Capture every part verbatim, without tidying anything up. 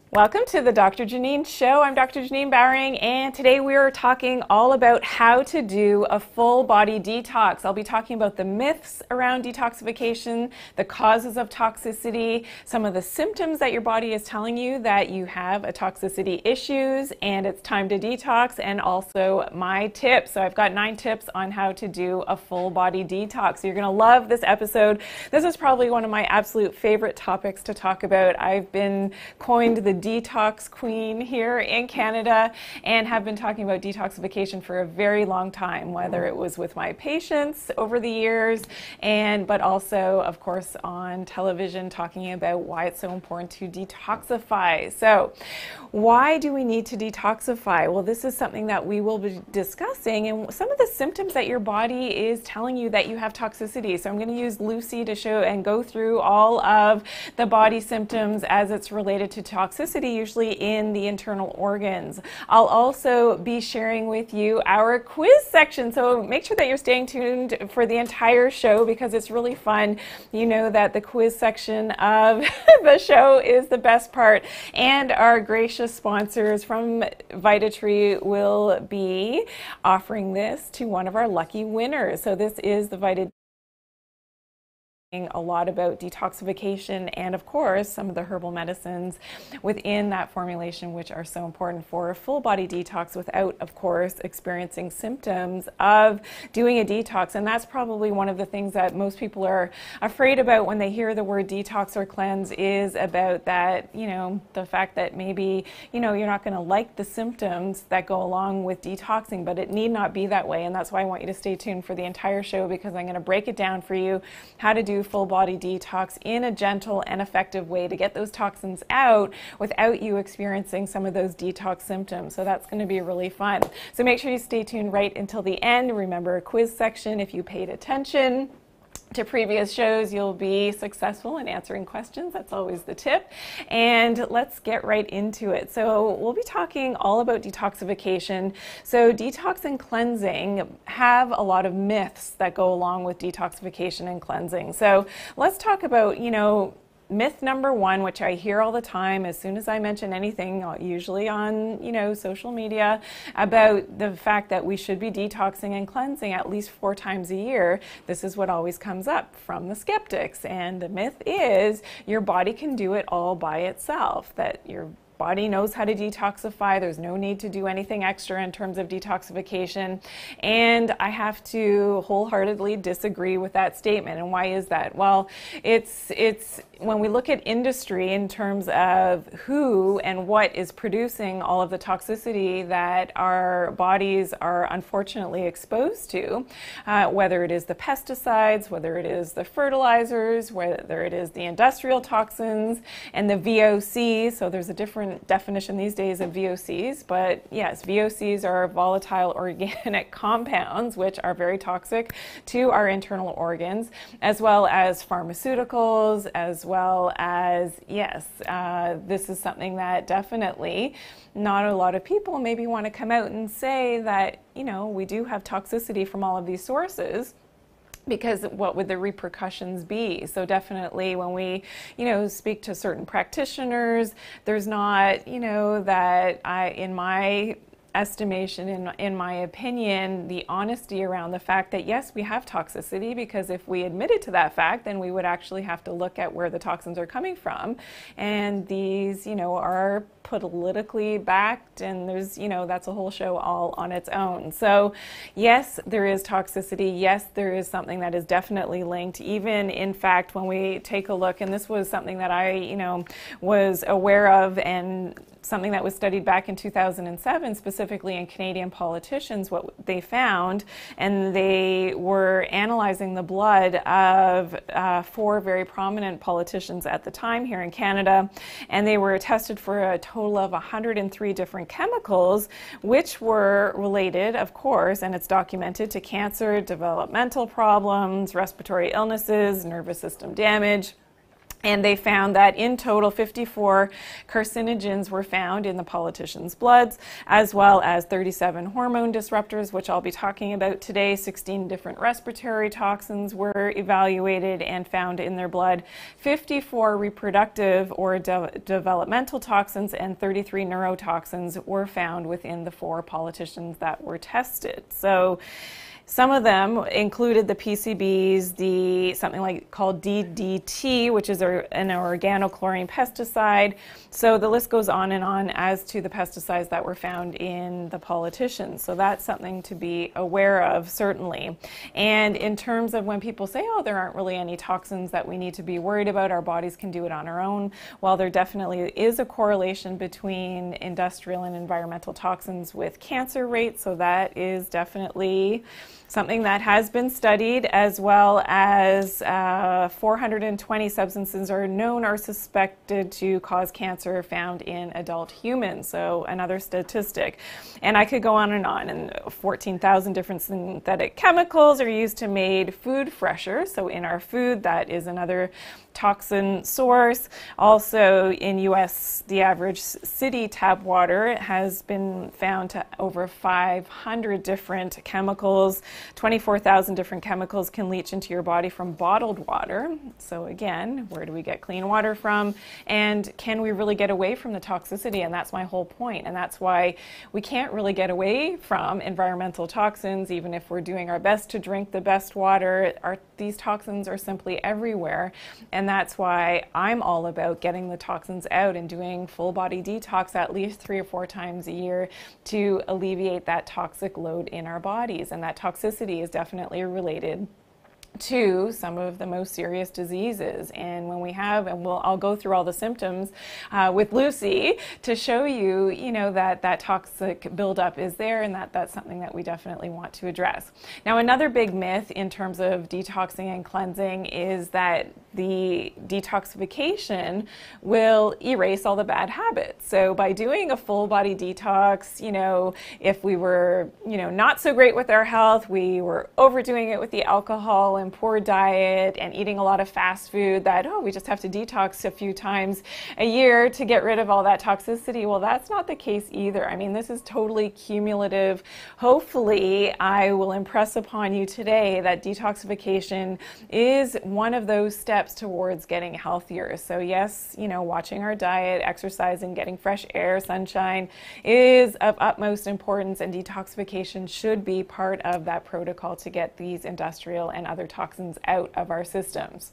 Welcome to the Doctor Janine Show. I'm Doctor Janine Bowering, and today we are talking all about how to do a full body detox. I'll be talking about the myths around detoxification, the causes of toxicity, some of the symptoms that your body is telling you that you have a toxicity issues and it's time to detox, and also my tips. So I've got nine tips on how to do a full body detox. So you're going to love this episode. This is probably one of my absolute favorite topics to talk about. I've been coined the detox queen here in Canada and have been talking about detoxification for a very long time, whether it was with my patients over the years and but also of course on television, talking about why it's so important to detoxify. So why do we need to detoxify? Well, this is something that we will be discussing, and some of the symptoms that your body is telling you that you have toxicity. So I'm going to use Lucy to show and go through all of the body symptoms as it's related to toxicity, usually in the internal organs. I'll also be sharing with you our quiz section, so make sure that you're staying tuned for the entire show because it's really fun. You know that the quiz section of the show is the best part, and our gracious sponsors from VitaTree will be offering this to one of our lucky winners. So this is the VitaTree, a lot about detoxification and of course some of the herbal medicines within that formulation, which are so important for a full body detox without of course experiencing symptoms of doing a detox. And that's probably one of the things that most people are afraid about when they hear the word detox or cleanse, is about that, you know, the fact that maybe, you know, you're not going to like the symptoms that go along with detoxing, but it need not be that way. And that's why I want you to stay tuned for the entire show, because I'm going to break it down for you how to do full body detox in a gentle and effective way to get those toxins out without you experiencing some of those detox symptoms. So that's going to be really fun. So make sure you stay tuned right until the end. Remember, a quiz section. If you paid attention to previous shows, you'll be successful in answering questions. That's always the tip. And let's get right into it. So we'll be talking all about detoxification. So detox and cleansing have a lot of myths that go along with detoxification and cleansing. So let's talk about, you know, myth number one, which I hear all the time as soon as I mention anything, usually on, you know, social media, about the fact that we should be detoxing and cleansing at least four times a year. This is what always comes up from the skeptics. And the myth is your body can do it all by itself, that your body knows how to detoxify. There's no need to do anything extra in terms of detoxification. And I have to wholeheartedly disagree with that statement. And why is that? Well, it's it's when we look at industry in terms of who and what is producing all of the toxicity that our bodies are unfortunately exposed to, uh, whether it is the pesticides, whether it is the fertilizers, whether it is the industrial toxins and the V O Cs. So there's a different definition these days of V O Cs, but yes, V O Cs are volatile organic compounds which are very toxic to our internal organs, as well as pharmaceuticals, as well as, yes, uh, this is something that definitely not a lot of people maybe want to come out and say that, you know, we do have toxicity from all of these sources, because what would the repercussions be? So definitely when we, you know, speak to certain practitioners, there's not, you know, that I, in my estimation, in, in my opinion, the honesty around the fact that yes, we have toxicity, because if we admitted to that fact, then we would actually have to look at where the toxins are coming from. And these, you know, are politically backed, and there's, you know, that's a whole show all on its own. So yes, there is toxicity. Yes, there is something that is definitely linked. Even in fact, when we take a look, and this was something that I, you know, was aware of, and something that was studied back in two thousand seven, specifically in Canadian politicians, what they found, and they were analyzing the blood of uh, four very prominent politicians at the time here in Canada, and they were tested for a total of one hundred three different chemicals, which were related, of course, and it's documented, to cancer, developmental problems, respiratory illnesses, nervous system damage, And they found that in total, fifty-four carcinogens were found in the politicians' bloods, as well as thirty-seven hormone disruptors, which I'll be talking about today. sixteen different respiratory toxins were evaluated and found in their blood. fifty-four reproductive or de developmental toxins and thirty-three neurotoxins were found within the four politicians that were tested. So some of them included the P C Bs, the something like called D D T, which is a, an organochlorine pesticide. So the list goes on and on as to the pesticides that were found in the politicians. So that's something to be aware of, certainly. And in terms of when people say, oh, there aren't really any toxins that we need to be worried about, our bodies can do it on our own, well, there definitely is a correlation between industrial and environmental toxins with cancer rates. So that is definitely something that has been studied, as well as uh, four hundred twenty substances are known or suspected to cause cancer found in adult humans. So another statistic. And I could go on and on. And fourteen thousand different synthetic chemicals are used to make food fresher. So in our food, that is another toxin source. Also in U S, the average city tap water has been found to over five hundred different chemicals. twenty-four thousand different chemicals can leach into your body from bottled water. So again, where do we get clean water from? And can we really get away from the toxicity? And that's my whole point. And that's why we can't really get away from environmental toxins, even if we're doing our best to drink the best water. Our, these toxins are simply everywhere. And that's why I'm all about getting the toxins out and doing full body detox at least three or four times a year to alleviate that toxic load in our bodies. And that toxicity is definitely related to some of the most serious diseases. And when we have, and we'll, I'll go through all the symptoms uh, with Lucy to show you, you know, that that toxic buildup is there, and that that's something that we definitely want to address. Now, another big myth in terms of detoxing and cleansing is that the detoxification will erase all the bad habits. So by doing a full body detox, you know, if we were, you know, not so great with our health, we were overdoing it with the alcohol and poor diet and eating a lot of fast food, that, oh, we just have to detox a few times a year to get rid of all that toxicity. Well, that's not the case either. I mean, this is totally cumulative. Hopefully, I will impress upon you today that detoxification is one of those steps towards getting healthier. So yes, you know, watching our diet, exercising, getting fresh air, sunshine is of utmost importance, and detoxification should be part of that protocol to get these industrial and other toxins out of our systems.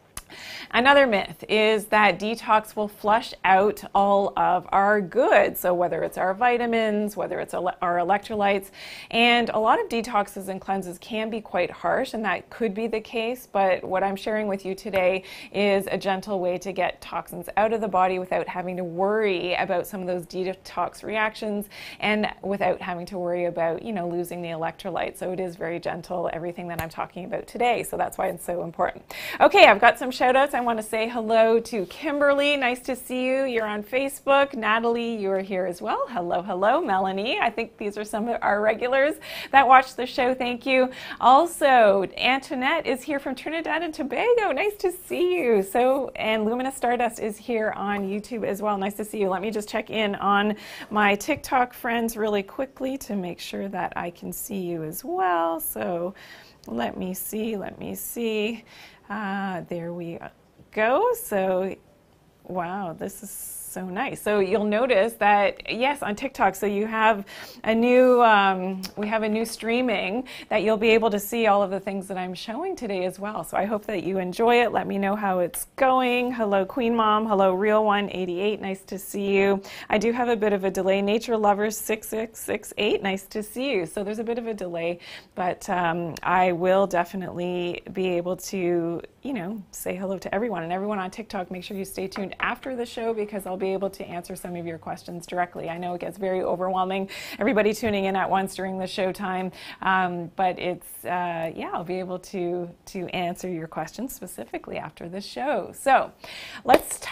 Another myth is that detox will flush out all of our goods. So whether it's our vitamins, whether it's our electrolytes, and a lot of detoxes and cleanses can be quite harsh, and that could be the case. But what I'm sharing with you today is a gentle way to get toxins out of the body without having to worry about some of those detox reactions, and without having to worry about, you know, losing the electrolytes. So it is very gentle, everything that I'm talking about today. So that's why it's so important. Okay, I've got some shout outs. I want to say hello to Kimberly. Nice to see you. You're on Facebook. Natalie, you are here as well. Hello, hello. Melanie, I think these are some of our regulars that watch the show. Thank you. Also, Antoinette is here from Trinidad and Tobago. Nice to see you. So, and Luminous Stardust is here on YouTube as well. Nice to see you. Let me just check in on my TikTok friends really quickly to make sure that I can see you as well. So let me see, let me see. Ah, there we go. So, wow, this is so nice. So you'll notice that, yes, on TikTok, so you have a new, um, we have a new streaming that you'll be able to see all of the things that I'm showing today as well. So I hope that you enjoy it. Let me know how it's going. Hello, Queen Mom. Hello, Real One eighty-eight. Nice to see you. I do have a bit of a delay. Nature Lovers six six six eight. Nice to see you. So there's a bit of a delay, but um, I will definitely be able to, you know, say hello to everyone. And everyone on TikTok, make sure you stay tuned after the show, because I'll be able to answer some of your questions directly. I know it gets very overwhelming, everybody tuning in at once during the show time, um, but it's, uh, yeah, I'll be able to, to answer your questions specifically after the show. So let's talk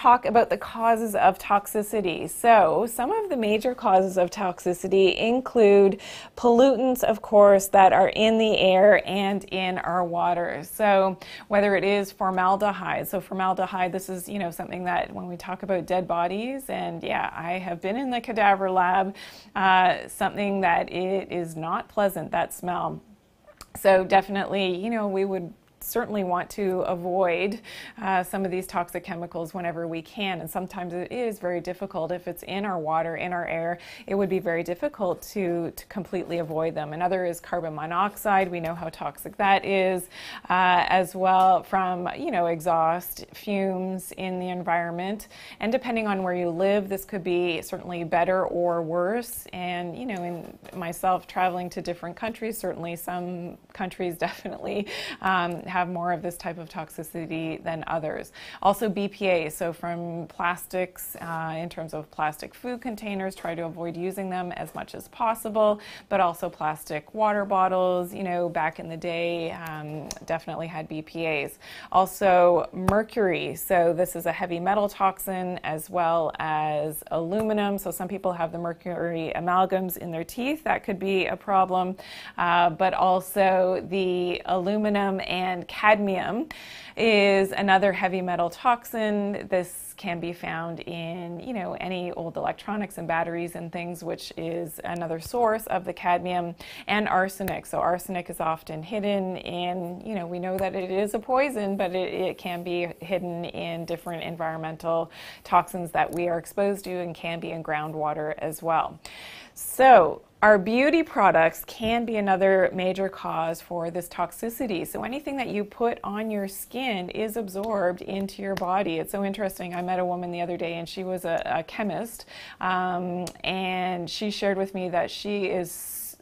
talk about the causes of toxicity. So some of the major causes of toxicity include pollutants, of course, that are in the air and in our water. So whether it is formaldehyde, so formaldehyde, this is, you know, something that when we talk about dead bodies, and yeah, I have been in the cadaver lab, uh, something that it is not pleasant, that smell. So definitely, you know, we would certainly want to avoid uh, some of these toxic chemicals whenever we can, and sometimes it is very difficult. If it's in our water, in our air, it would be very difficult to, to completely avoid them. Another is carbon monoxide. We know how toxic that is, uh, as well from, you know, exhaust fumes in the environment. And depending on where you live, this could be certainly better or worse. And, you know, in myself traveling to different countries, certainly some countries definitely um, have more of this type of toxicity than others. Also B P A, so from plastics, uh, in terms of plastic food containers, try to avoid using them as much as possible, but also plastic water bottles, you know, back in the day, um, definitely had B P As. Also mercury, so this is a heavy metal toxin, as well as aluminum. So some people have the mercury amalgams in their teeth, that could be a problem, uh, but also the aluminum and cadmium is another heavy metal toxin. This can be found in, you know, any old electronics and batteries and things, which is another source of the cadmium. And arsenic. So arsenic is often hidden in, you know, we know that it is a poison, but it, it can be hidden in different environmental toxins that we are exposed to, and can be in groundwater as well. So our beauty products can be another major cause for this toxicity. So anything that you put on your skin is absorbed into your body. It's so interesting. I met a woman the other day, and she was a, a chemist, um, and she shared with me that she is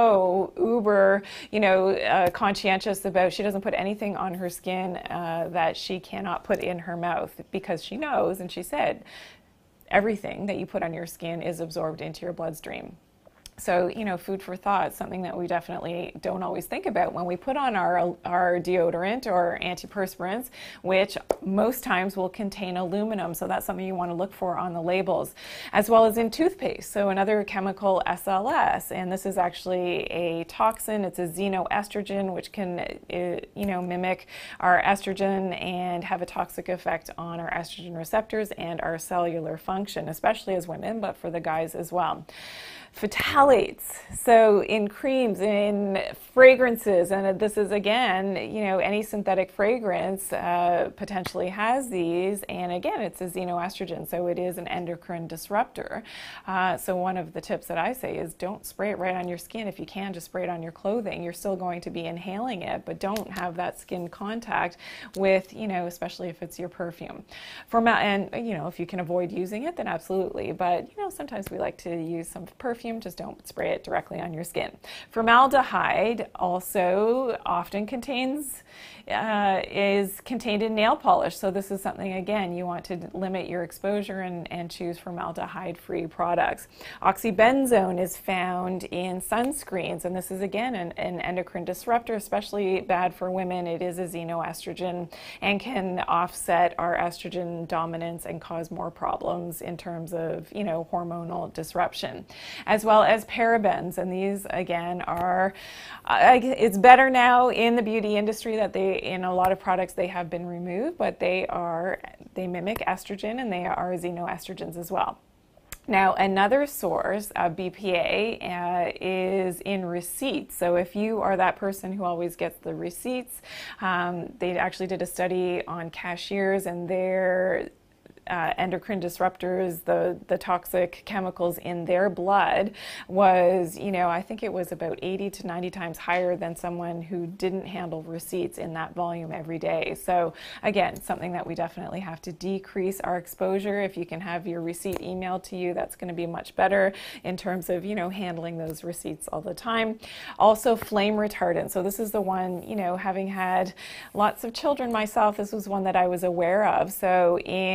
so uber, you know, uh, conscientious about, she doesn't put anything on her skin uh, that she cannot put in her mouth, because she knows, and she said, everything that you put on your skin is absorbed into your bloodstream. So, you know, food for thought, something that we definitely don't always think about when we put on our, our deodorant or antiperspirants, which most times will contain aluminum. So that's something you want to look for on the labels, as well as in toothpaste. So another chemical, S L S, and this is actually a toxin. It's a xenoestrogen, which can, you know, mimic our estrogen and have a toxic effect on our estrogen receptors and our cellular function, especially as women, but for the guys as well. Phthalates, so in creams, in fragrances, and this is again, you know, any synthetic fragrance uh, potentially has these, and again, it's a xenoestrogen, so it is an endocrine disruptor. Uh, so one of the tips that I say is don't spray it right on your skin. If you can, just spray it on your clothing. You're still going to be inhaling it, but don't have that skin contact with, you know, especially if it's your perfume. Formal, and you know, if you can avoid using it, then absolutely, but you know, sometimes we like to use some perfume. Just don't spray it directly on your skin. Formaldehyde also often contains, uh, is contained in nail polish. So this is something, again, you want to limit your exposure and, and choose formaldehyde-free products. Oxybenzone is found in sunscreens, and this is, again, an, an endocrine disruptor, especially bad for women. It is a xenoestrogen and can offset our estrogen dominance and cause more problems in terms of, you know, hormonal disruption. As well as parabens, and these again are, uh, it's better now in the beauty industry that they, in a lot of products, they have been removed, but they are, they mimic estrogen, and they are xenoestrogens as well. Now, another source of B P A uh, is in receipts. So if you are that person who always gets the receipts, um, they actually did a study on cashiers and their Uh, endocrine disruptors, the, the toxic chemicals in their blood was, you know, I think it was about eighty to ninety times higher than someone who didn't handle receipts in that volume every day. So again, something that we definitely have to decrease our exposure. If you can have your receipt emailed to you, that's going to be much better in terms of, you know, handling those receipts all the time. Also flame retardant. So this is the one, you know, having had lots of children myself, this was one that I was aware of. So in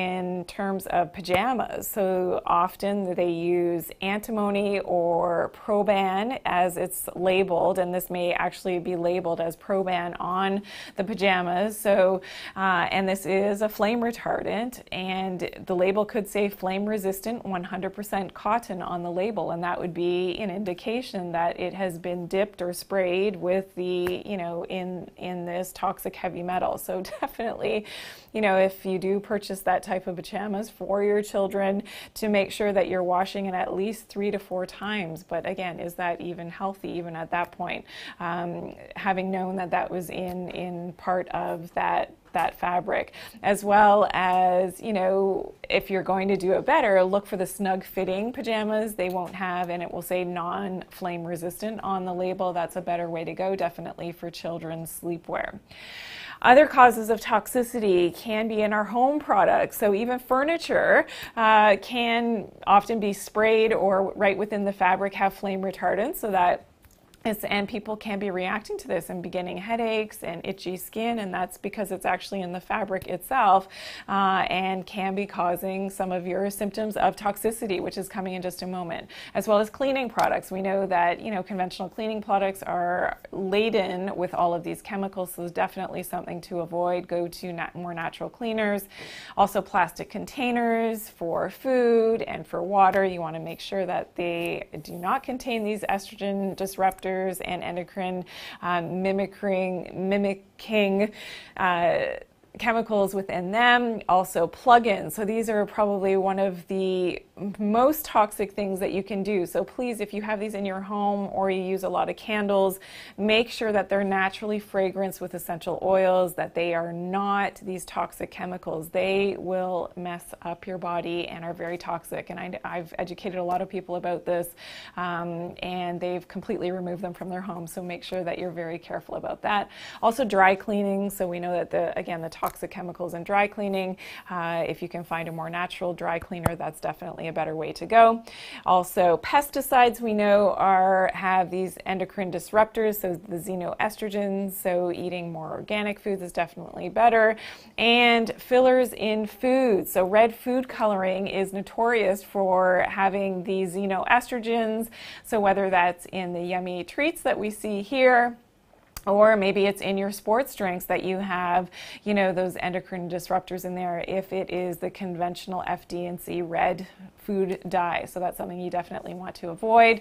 in terms of pajamas. So often they use antimony or Proban as it's labeled, and this may actually be labeled as Proban on the pajamas. So, uh, and this is a flame retardant, and the label could say flame resistant one hundred percent cotton on the label, and that would be an indication that it has been dipped or sprayed with the, you know, in, in this toxic heavy metal. So definitely, you know, if you do purchase that type of pajamas for your children, to make sure that you're washing it at least three to four times. But again, is that even healthy even at that point? Um, having known that that was in, in part of that that fabric, as well as, you know, if you're going to do it better, look for the snug fitting pajamas. They won't have, and it will say non-flame resistant on the label. That's a better way to go, definitely for children's sleepwear. Other causes of toxicity can be in our home products. So even furniture uh, can often be sprayed or right within the fabric have flame retardants, so that It's, and people can be reacting to this and be getting headaches and itchy skin, and that's because it's actually in the fabric itself, uh, and can be causing some of your symptoms of toxicity, which is coming in just a moment. As well as cleaning products. We know that, you know, conventional cleaning products are laden with all of these chemicals, so it's definitely something to avoid. Go to nat more natural cleaners. Also plastic containers for food and for water. You want to make sure that they do not contain these estrogen disruptors and endocrine um, mimicking, mimicking uh, chemicals within them. Also plug-ins. So these are probably one of the most toxic things that you can do. So please, if you have these in your home or you use a lot of candles, make sure that they're naturally fragranced with essential oils, that they are not these toxic chemicals. They will mess up your body and are very toxic. And I, I've educated a lot of people about this, um, and they've completely removed them from their homes. So make sure that you're very careful about that. Also dry cleaning. So we know that the, again, the toxic chemicals in dry cleaning, uh, if you can find a more natural dry cleaner, that's definitely a better way to go. Also pesticides, we know, are have these endocrine disruptors, so the xenoestrogens, so eating more organic foods is definitely better. And fillers in foods, so red food coloring is notorious for having these xenoestrogens, so whether that's in the yummy treats that we see here, or maybe it's in your sports drinks that you have, you know, those endocrine disruptors in there, if it is the conventional F D and C red food dye. So that's something you definitely want to avoid.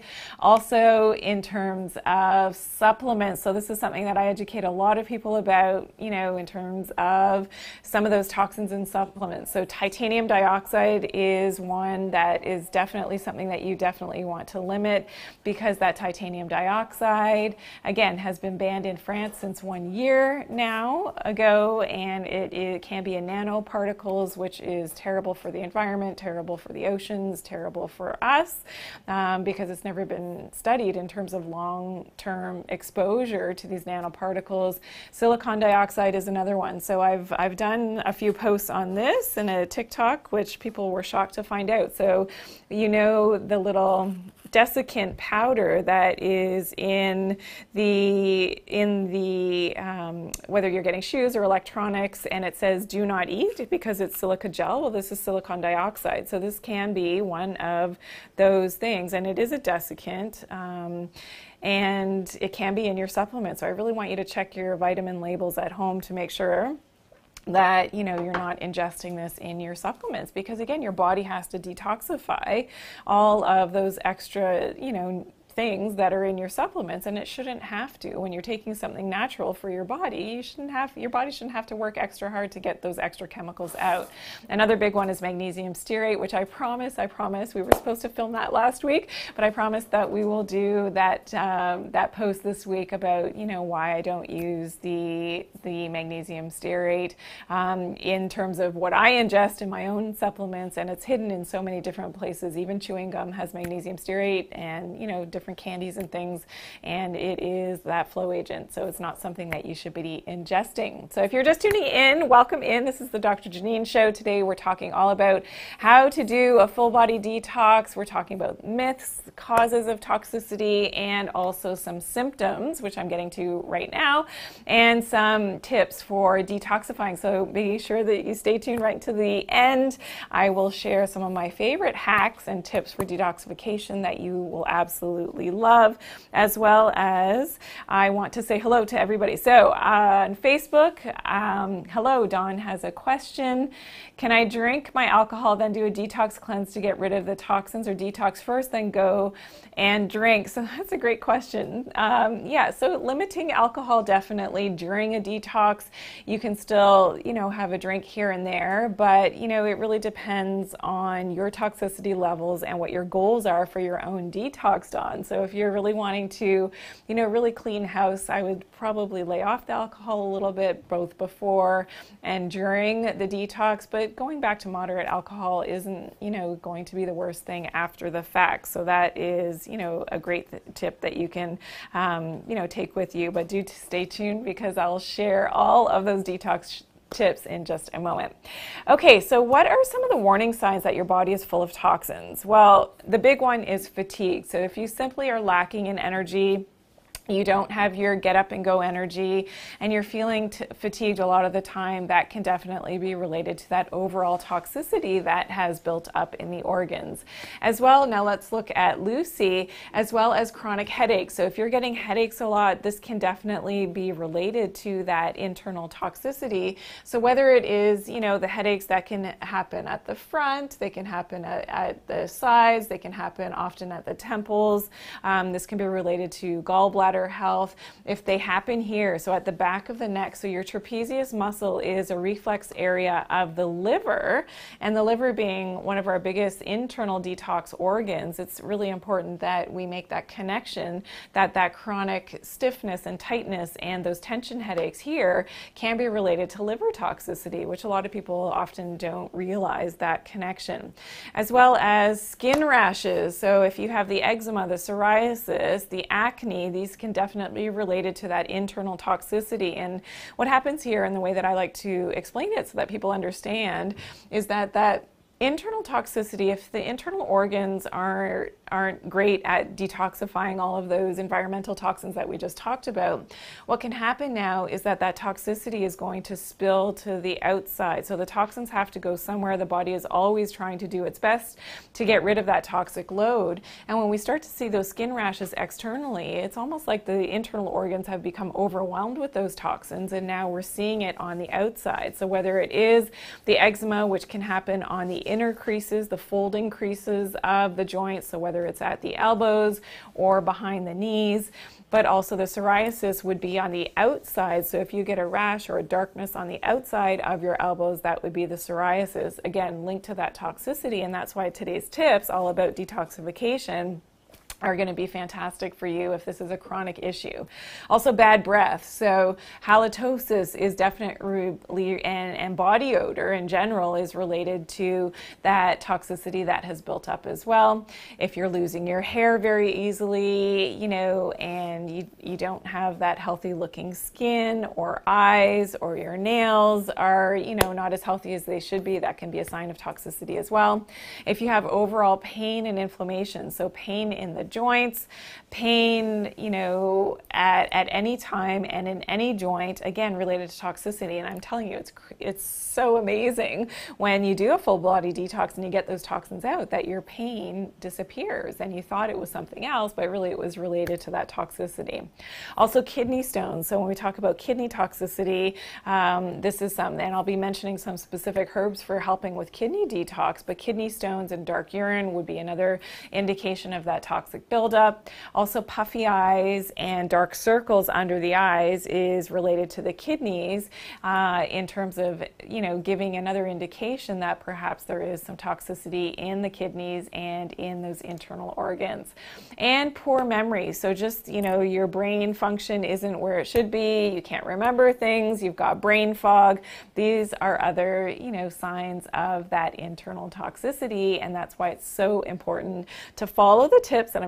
Also, in terms of supplements, so this is something that I educate a lot of people about, you know, in terms of some of those toxins in supplements. So titanium dioxide is one that is definitely something that you definitely want to limit, because that titanium dioxide, again, has been banned in France since one year now ago, and it, it can be in nanoparticles, which is terrible for the environment, terrible for the oceans, terrible for us, um, because it's never been studied in terms of long-term exposure to these nanoparticles. Silicon dioxide is another one. So I've, I've done a few posts on this in a TikTok, which people were shocked to find out. So, you know, the little desiccant powder that is in the in the um, whether you're getting shoes or electronics, and it says do not eat because it's silica gel. Well, this is silicon dioxide, so this can be one of those things, and it is a desiccant. Um, and it can be in your supplements. So I really want you to check your vitamin labels at home to make sure that, you know, you're not ingesting this in your supplements, because again, your body has to detoxify all of those extra, you know, things that are in your supplements, and it shouldn't have to. When you're taking something natural for your body, you shouldn't have, your body shouldn't have to work extra hard to get those extra chemicals out. Another big one is magnesium stearate, which I promise, I promise, we were supposed to film that last week, but I promise that we will do that um, that post this week about, you know, why I don't use the the magnesium stearate um, in terms of what I ingest in my own supplements, and it's hidden in so many different places. Even chewing gum has magnesium stearate, and, you know, different different candies and things, and it is that flow agent. So it's not something that you should be ingesting. So if you're just tuning in, welcome in. This is the Doctor Janine Show. Today we're talking all about how to do a full body detox. We're talking about myths, causes of toxicity, and also some symptoms, which I'm getting to right now, and some tips for detoxifying. So be sure that you stay tuned right to the end. I will share some of my favorite hacks and tips for detoxification that you will absolutely love, as well as I want to say hello to everybody. So uh, on Facebook, um, hello, Dawn has a question. Can I drink my alcohol, then do a detox cleanse to get rid of the toxins, or detox first, then go and drink? So that's a great question. Um, yeah, so limiting alcohol definitely during a detox. You can still, you know, have a drink here and there, but, you know, it really depends on your toxicity levels and what your goals are for your own detox, Dawn. So if you're really wanting to, you know, really clean house, I would probably lay off the alcohol a little bit, both before and during the detox. But going back to moderate alcohol isn't, you know, going to be the worst thing after the fact. So that is, you know, a great th- tip that you can, um, you know, take with you. But do stay tuned, because I'll share all of those detox tips in just a moment. Okay, so what are some of the warning signs that your body is full of toxins? Well, the big one is fatigue. So if you simply are lacking in energy, you don't have your get up and go energy, and you're feeling t- fatigued a lot of the time, that can definitely be related to that overall toxicity that has built up in the organs. As well, now let's look at Lucy, as well as chronic headaches. So if you're getting headaches a lot, this can definitely be related to that internal toxicity. So whether it is, you know, the headaches that can happen at the front, they can happen at, at the sides, they can happen often at the temples. Um, this can be related to gallbladder health. If they happen here, so at the back of the neck, so your trapezius muscle is a reflex area of the liver, and the liver being one of our biggest internal detox organs, it's really important that we make that connection, that that chronic stiffness and tightness and those tension headaches here can be related to liver toxicity, which a lot of people often don't realize that connection. As well as skin rashes. So if you have the eczema, the psoriasis, the acne, these can definitely be related to that internal toxicity. And what happens here, and the way that I like to explain it so that people understand, is that that internal toxicity, if the internal organs are, aren't great at detoxifying all of those environmental toxins that we just talked about, what can happen now is that that toxicity is going to spill to the outside. So the toxins have to go somewhere. The body is always trying to do its best to get rid of that toxic load. And when we start to see those skin rashes externally, it's almost like the internal organs have become overwhelmed with those toxins, and now we're seeing it on the outside. So whether it is the eczema, which can happen on the inner creases, the folding creases of the joints, so whether it's at the elbows or behind the knees, but also the psoriasis would be on the outside. So if you get a rash or a darkness on the outside of your elbows, that would be the psoriasis, again linked to that toxicity. And that's why today's tips all about detoxification are going to be fantastic for you if this is a chronic issue. Also, bad breath. So halitosis is definitely, and, and body odor in general is related to that toxicity that has built up as well. If you're losing your hair very easily, you know, and you, you don't have that healthy looking skin, or eyes, or your nails are, you know, not as healthy as they should be, that can be a sign of toxicity as well. If you have overall pain and inflammation, so pain in the joints, pain, you know, at, at any time and in any joint, again, related to toxicity. And I'm telling you, it's it's so amazing when you do a full body detox and you get those toxins out, that your pain disappears and you thought it was something else, but really it was related to that toxicity. Also, kidney stones. So when we talk about kidney toxicity, um, this is some, and I'll be mentioning some specific herbs for helping with kidney detox, but kidney stones and dark urine would be another indication of that toxic buildup. Also, puffy eyes and dark circles under the eyes is related to the kidneys, uh, in terms of, you know, giving another indication that perhaps there is some toxicity in the kidneys and in those internal organs. And poor memory. So just, you know, your brain function isn't where it should be. You can't remember things. You've got brain fog. These are other, you know, signs of that internal toxicity. And that's why it's so important to follow the tips that I'm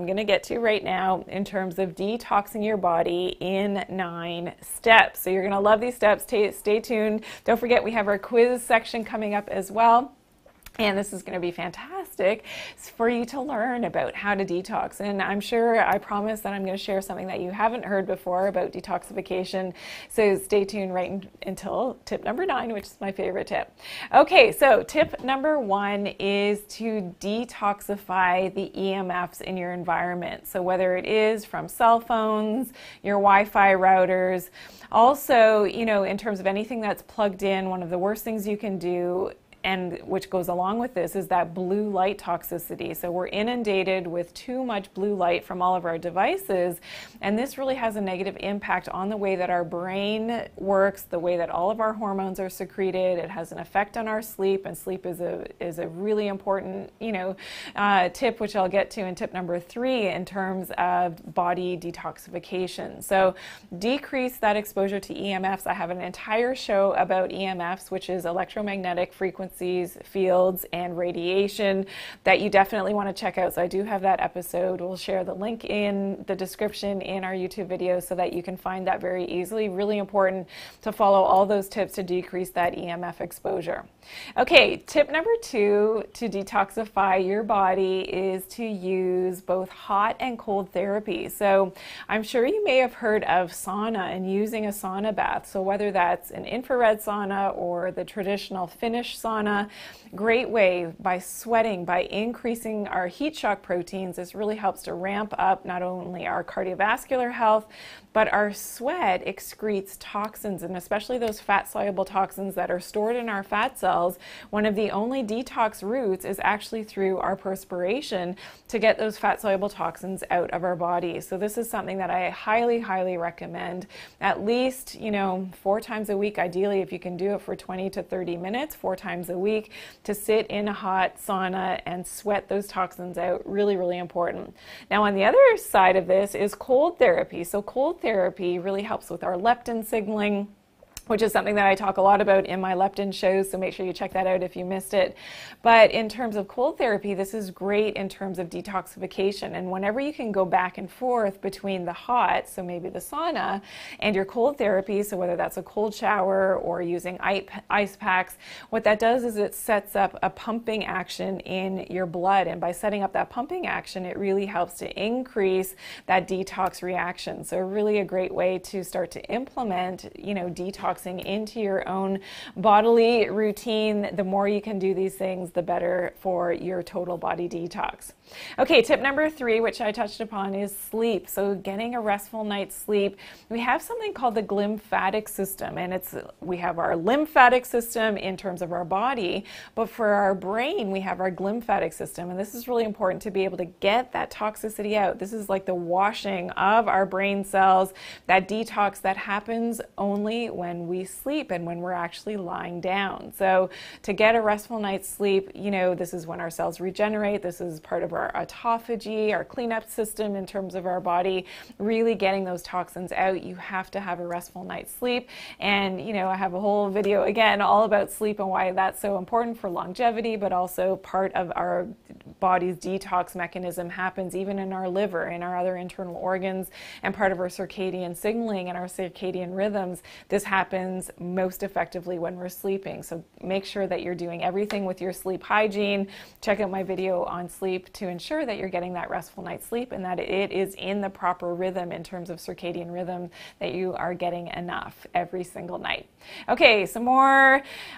I'm going to get to right now in terms of detoxing your body in nine steps. So you're going to love these steps. Stay, stay tuned. Don't forget, we have our quiz section coming up as well. And this is going to be fantastic for you to learn about how to detox. And I'm sure, I promise that I'm going to share something that you haven't heard before about detoxification. So stay tuned right in, until tip number nine, which is my favorite tip. Okay, so tip number one is to detoxify the E M Fs in your environment. So whether it is from cell phones, your Wi-Fi routers, also, you know, in terms of anything that's plugged in, one of the worst things you can do, and which goes along with this, is that blue light toxicity. So we're inundated with too much blue light from all of our devices, and this really has a negative impact on the way that our brain works, the way that all of our hormones are secreted. It has an effect on our sleep, and sleep is a is a really important, you know, uh, tip, which I'll get to in tip number three in terms of body detoxification. So decrease that exposure to E M Fs. I have an entire show about E M Fs, which is electromagnetic frequency fields and radiation, that you definitely want to check out. So I do have that episode. We'll share the link in the description in our YouTube video so that you can find that very easily. Really important to follow all those tips to decrease that E M F exposure. Okay, tip number two to detoxify your body is to use both hot and cold therapy. So I'm sure you may have heard of sauna and using a sauna bath. So whether that's an infrared sauna or the traditional Finnish sauna, great way, by sweating, by increasing our heat shock proteins, this really helps to ramp up not only our cardiovascular health, but our sweat excretes toxins, and especially those fat-soluble toxins that are stored in our fat cells. One of the only detox routes is actually through our perspiration to get those fat-soluble toxins out of our body. So this is something that I highly, highly recommend at least, you know, four times a week, ideally, if you can do it for twenty to thirty minutes, four times a week, to sit in a hot sauna and sweat those toxins out. Really, really important. Now, on the other side of this is cold therapy. So cold therapy really helps with our leptin signaling, which is something that I talk a lot about in my leptin shows, so make sure you check that out if you missed it. But in terms of cold therapy, this is great in terms of detoxification. And whenever you can go back and forth between the hot, so maybe the sauna, and your cold therapy, so whether that's a cold shower or using ice packs, what that does is it sets up a pumping action in your blood. And by setting up that pumping action, it really helps to increase that detox reaction. So really a great way to start to implement, you know, detox into your own bodily routine. The more you can do these things, the better for your total body detox. Okay, tip number three, which I touched upon, is sleep. So getting a restful night's sleep. We have something called the glymphatic system, and it's we have our lymphatic system in terms of our body, but for our brain, we have our glymphatic system, and this is really important to be able to get that toxicity out. This is like the washing of our brain cells, that detox that happens only when we sleep and when we're actually lying down. So to get a restful night's sleep, you know, this is when our cells regenerate. This is part of our autophagy, our cleanup system in terms of our body, really getting those toxins out. You have to have a restful night's sleep. And, you know, I have a whole video again all about sleep and why that's so important for longevity, but also part of our body's detox mechanism happens even in our liver, in our other internal organs, and part of our circadian signaling and our circadian rhythms. This happens most effectively when we're sleeping. So make sure that you're doing everything with your sleep hygiene. Check out my video on sleep to ensure that you're getting that restful night's sleep and that it is in the proper rhythm in terms of circadian rhythm, that you are getting enough every single night. Okay, some more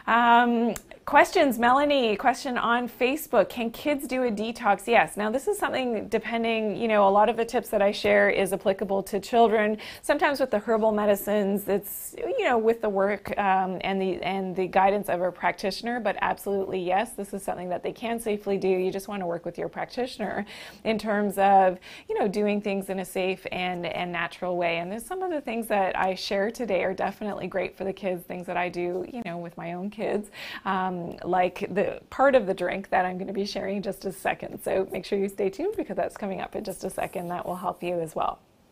um, questions. Melanie, question on Facebook. Can kids do a detox? Yes. Now this is something depending, you know, a lot of the tips that I share is applicable to children. Sometimes with the herbal medicines, it's, you know, with the work um, and the and the guidance of a practitioner, but absolutely yes, this is something that they can safely do. You just want to work with your practitioner in terms of, you know, doing things in a safe and, and natural way. And there's some of the things that I share today are definitely great for the kids, things that I do, you know, with my own kids, um, like the part of the drink that I'm going to be sharing in just a second. So make sure you stay tuned because that's coming up in just a second. That will help you as well.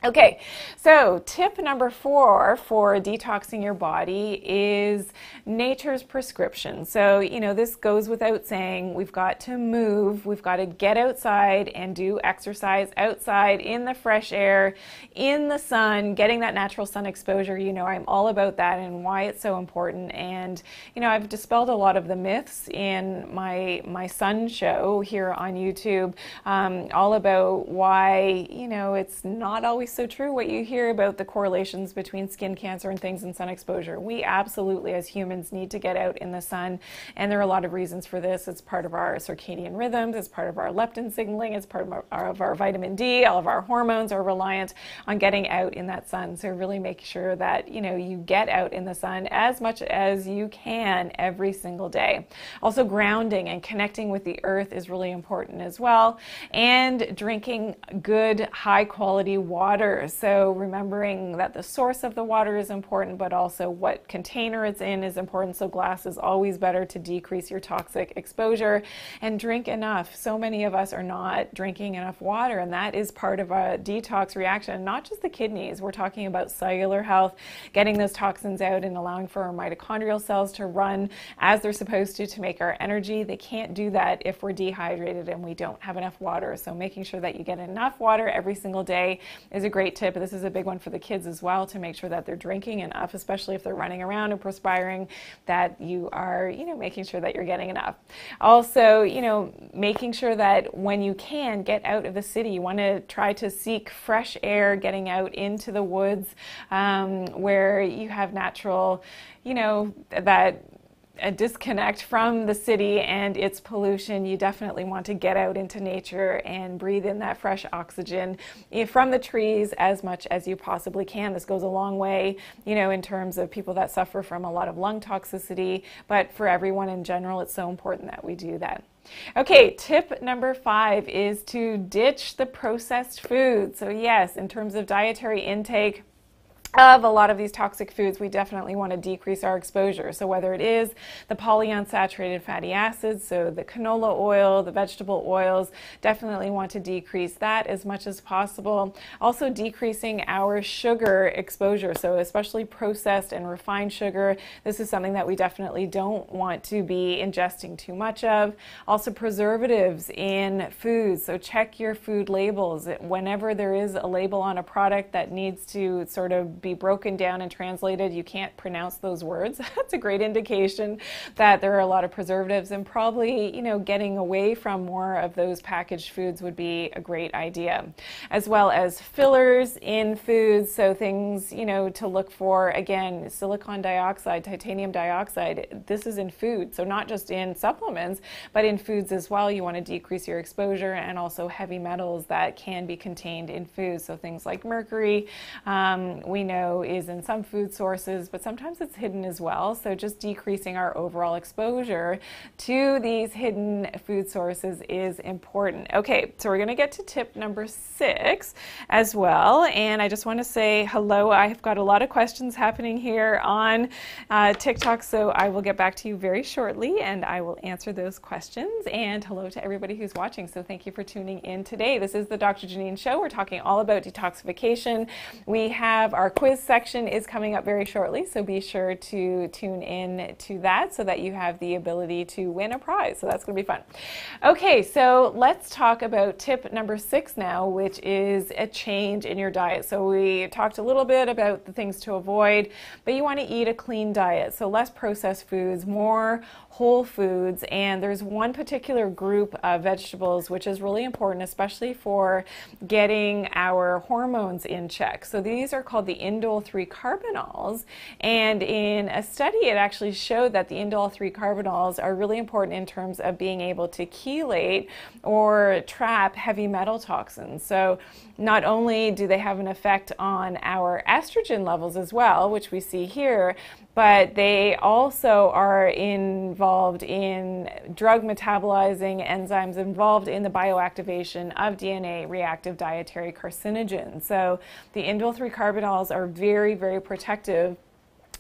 Okay, so tip number four for detoxing your body is nature's prescription. So, you know, this goes without saying. We've got to move. We've got to get outside and do exercise outside in the fresh air, in the sun, getting that natural sun exposure. You know, I'm all about that and why it's so important. And, you know, I've dispelled a lot of the myths in my, my sun show here on YouTube, um, all about why, you know, it's not always so true what you hear about the correlations between skin cancer and things and sun exposure. We absolutely, as humans, need to get out in the sun, and there are a lot of reasons for this. It's part of our circadian rhythms, it's part of our leptin signaling, it's part of our, of our vitamin D. All of our hormones are reliant on getting out in that sun. So really make sure that, you know, you get out in the sun as much as you can every single day. Also, grounding and connecting with the earth is really important as well, and drinking good, high quality water. So remembering that the source of the water is important, but also what container it's in is important. So glass is always better to decrease your toxic exposure, and drink enough. So many of us are not drinking enough water, and that is part of a detox reaction, not just the kidneys. We're talking about cellular health, getting those toxins out and allowing for our mitochondrial cells to run as they're supposed to to make our energy. They can't do that if we're dehydrated and we don't have enough water. So making sure that you get enough water every single day is a great tip. This is a big one for the kids as well, to make sure that they're drinking enough, especially if they're running around and perspiring, that you are, you know, making sure that you're getting enough. Also, you know, making sure that when you can get out of the city, you want to try to seek fresh air, getting out into the woods, um, where you have natural, you know, that a disconnect from the city and its pollution. You definitely want to get out into nature and breathe in that fresh oxygen from the trees as much as you possibly can. This goes a long way, you know, in terms of people that suffer from a lot of lung toxicity, but for everyone in general, it's so important that we do that. Okay, tip number five is to ditch the processed foods. So yes, in terms of dietary intake of a lot of these toxic foods, we definitely want to decrease our exposure. So whether it is the polyunsaturated fatty acids, so the canola oil, the vegetable oils, definitely want to decrease that as much as possible. Also decreasing our sugar exposure, so especially processed and refined sugar. This is something that we definitely don't want to be ingesting too much of. Also preservatives in foods, so check your food labels. Whenever there is a label on a product that needs to sort of be broken down and translated, you can't pronounce those words. That's a great indication that there are a lot of preservatives, and probably, you know, getting away from more of those packaged foods would be a great idea. As well as fillers in foods, so things, you know, to look for, again, silicon dioxide, titanium dioxide. This is in food, so not just in supplements, but in foods as well. You want to decrease your exposure, and also heavy metals that can be contained in foods, so things like mercury, um, we know is in some food sources, but sometimes it's hidden as well. So just decreasing our overall exposure to these hidden food sources is important. Okay, so we're going to get to tip number six as well. And I just want to say hello. I've got a lot of questions happening here on uh, TikTok, so I will get back to you very shortly and I will answer those questions. And hello to everybody who's watching. So thank you for tuning in today. This is the Doctor Janine Show. We're talking all about detoxification. We have our quiz section is coming up very shortly, so be sure to tune in to that so that you have the ability to win a prize. So that's going to be fun. Okay, so let's talk about tip number six now, which is a change in your diet. So we talked a little bit about the things to avoid, but you want to eat a clean diet. So less processed foods, more whole foods, and there's one particular group of vegetables which is really important, especially for getting our hormones in check. So these are called the indole three carbanols, and in a study it actually showed that the indole three carbanols are really important in terms of being able to chelate or trap heavy metal toxins. So not only do they have an effect on our estrogen levels as well, which we see here, but they also are involved in drug metabolizing enzymes involved in the bioactivation of D N A reactive dietary carcinogens. So the indole three carbanols are very, very protective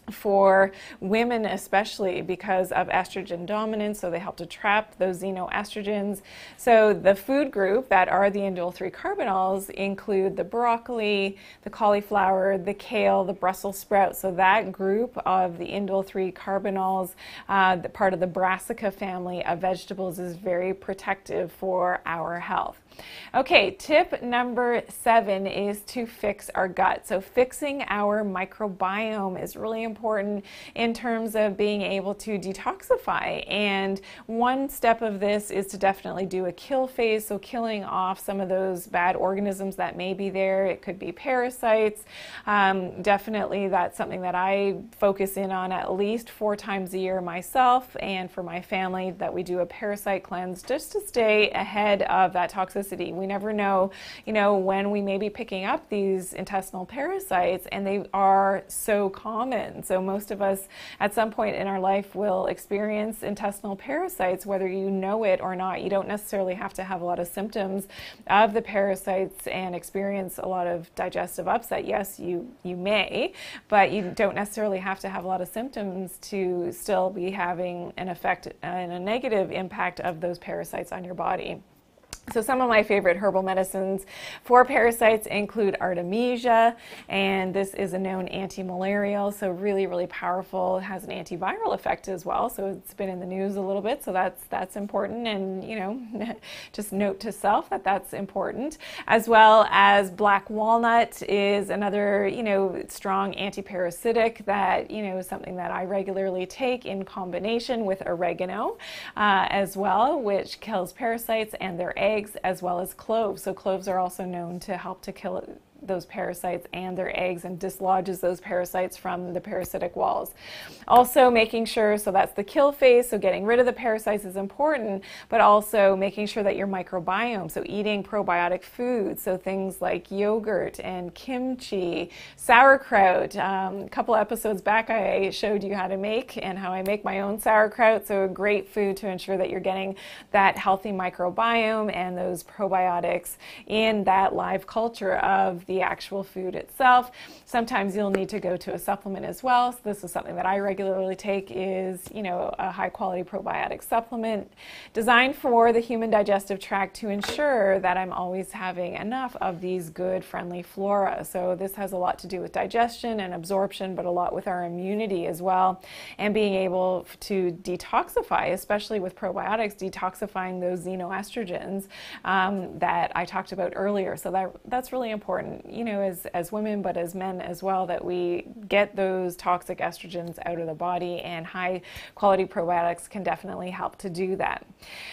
for women, especially because of estrogen dominance, so they help to trap those xenoestrogens. So the food group that are the indole three carbenols include the broccoli, the cauliflower, the kale, the Brussels sprout. So that group of the indole three carbenols, uh, the part of the brassica family of vegetables, is very protective for our health. Okay, tip number seven is to fix our gut. So fixing our microbiome is really important in terms of being able to detoxify. And one step of this is to definitely do a kill phase, so killing off some of those bad organisms that may be there. It could be parasites. Um, definitely that's something that I focus in on at least four times a year myself, and for my family, that we do a parasite cleanse just to stay ahead of that toxicity. We never know, you know, when we may be picking up these intestinal parasites, and they are so common. So most of us at some point in our life will experience intestinal parasites, whether you know it or not. You don't necessarily have to have a lot of symptoms of the parasites and experience a lot of digestive upset. Yes, you, you may, but you don't necessarily have to have a lot of symptoms to still be having an effect and a negative impact of those parasites on your body. So some of my favorite herbal medicines for parasites include Artemisia, and this is a known anti-malarial, so really, really powerful. It has an antiviral effect as well, so it's been in the news a little bit, so that's that's important, and you know, just note to self that that's important. As well as black walnut is another, you know, strong antiparasitic that, you know, is something that I regularly take in combination with oregano uh, as well, which kills parasites and their eggs, as well as cloves. So cloves are also known to help to kill those parasites and their eggs, and dislodges those parasites from the parasitic walls. Also making sure, so that's the kill phase, so getting rid of the parasites is important, but also making sure that your microbiome, so eating probiotic foods, so things like yogurt and kimchi, sauerkraut. Um, a couple episodes back I showed you how to make and how I make my own sauerkraut, so a great food to ensure that you're getting that healthy microbiome and those probiotics in that live culture of the actual food itself. Sometimes you'll need to go to a supplement as well. So this is something that I regularly take, is, you know, a high quality probiotic supplement designed for the human digestive tract to ensure that I'm always having enough of these good friendly flora. So this has a lot to do with digestion and absorption, but a lot with our immunity as well, and being able to detoxify, especially with probiotics, detoxifying those xenoestrogens um, that I talked about earlier. So that that's really important, you know, as, as women, but as men as well, that we get those toxic estrogens out of the body, and high quality probiotics can definitely help to do that.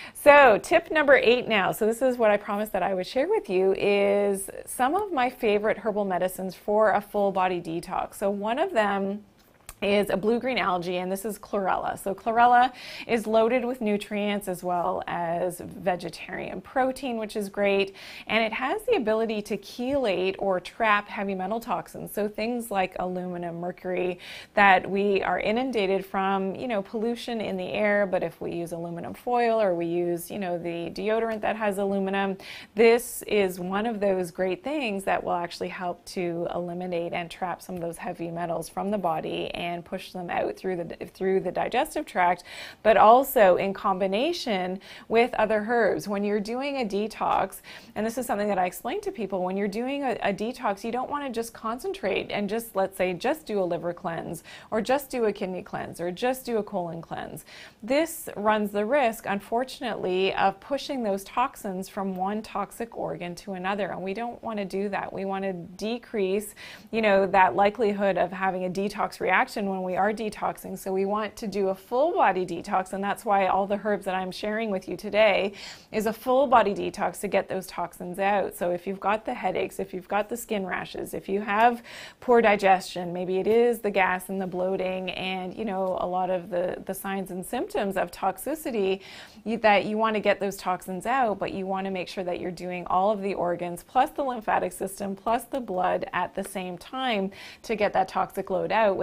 So tip number eight now, so this is what I promised that I would share with you, is some of my favorite herbal medicines for a full body detox. So one of them is a blue-green algae, and this is chlorella. So chlorella is loaded with nutrients as well as vegetarian protein, which is great, and it has the ability to chelate or trap heavy metal toxins. So things like aluminum, mercury, that we are inundated from, you know, pollution in the air, but if we use aluminum foil or we use, you know, the deodorant that has aluminum, this is one of those great things that will actually help to eliminate and trap some of those heavy metals from the body and and push them out through the through the digestive tract, but also in combination with other herbs. When you're doing a detox, and this is something that I explain to people, when you're doing a, a detox, you don't want to just concentrate and just, let's say, just do a liver cleanse, or just do a kidney cleanse, or just do a colon cleanse. This runs the risk, unfortunately, of pushing those toxins from one toxic organ to another, and we don't want to do that. We want to decrease, you know, that likelihood of having a detox reaction when we are detoxing. So we want to do a full body detox, and that's why all the herbs that I'm sharing with you today is a full body detox to get those toxins out. So if you've got the headaches, if you've got the skin rashes, if you have poor digestion, maybe it is the gas and the bloating and, you know, a lot of the, the signs and symptoms of toxicity, you, that you want to get those toxins out, but you want to make sure that you're doing all of the organs plus the lymphatic system plus the blood at the same time to get that toxic load out without having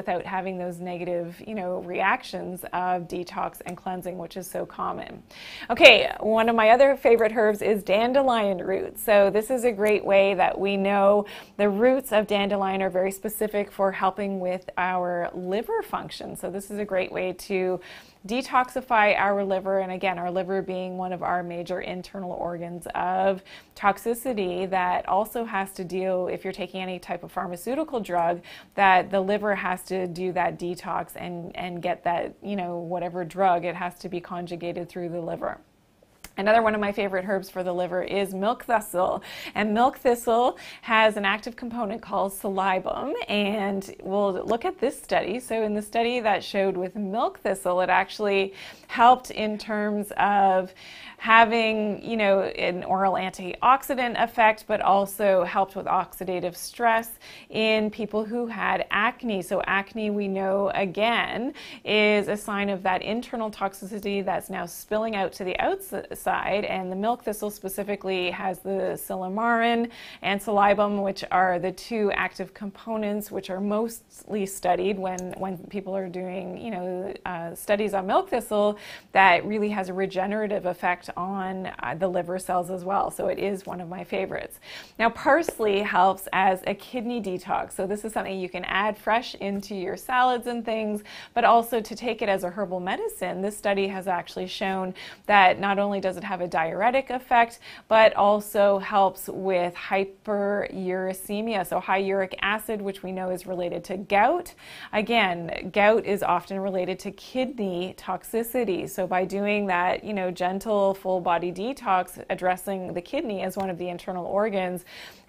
having those negative, you know, reactions of detox and cleansing, which is so common. Okay, one of my other favorite herbs is dandelion root. So this is a great way that we know the roots of dandelion are very specific for helping with our liver function. So this is a great way to detoxify our liver, and again, our liver being one of our major internal organs of toxicity that also has to deal, if you're taking any type of pharmaceutical drug, that the liver has to do that detox and, and get that, you know, whatever drug, it has to be conjugated through the liver. Another one of my favorite herbs for the liver is milk thistle. And milk thistle has an active component called psilocybin. And we'll look at this study. So in the study that showed with milk thistle, it actually helped in terms of having, you know, an oral antioxidant effect, but also helped with oxidative stress in people who had acne. So acne, we know, again, is a sign of that internal toxicity that's now spilling out to the outside. And the milk thistle specifically has the silymarin and psilocybin, which are the two active components which are mostly studied when, when people are doing, you know, uh, studies on milk thistle, that really has a regenerative effect on uh, the liver cells as well. So it is one of my favorites. Now, parsley helps as a kidney detox. So this is something you can add fresh into your salads and things, but also to take it as a herbal medicine. This study has actually shown that not only does it have a diuretic effect, but also helps with hyperuricemia. So high uric acid, which we know is related to gout. Again, gout is often related to kidney toxicity. So by doing that, you know, gentle full body detox, addressing the kidney as one of the internal organs,